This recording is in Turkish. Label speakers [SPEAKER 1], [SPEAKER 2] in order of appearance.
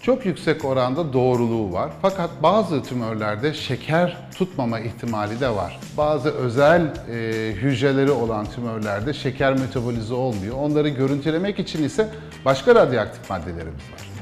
[SPEAKER 1] çok yüksek oranda doğruluğu var. Fakat bazı tümörlerde şeker tutmama ihtimali de var. Bazı özel hücreleri olan tümörlerde şeker metabolize olmuyor. Onları görüntülemek için ise başka radyoaktif maddelerimiz var.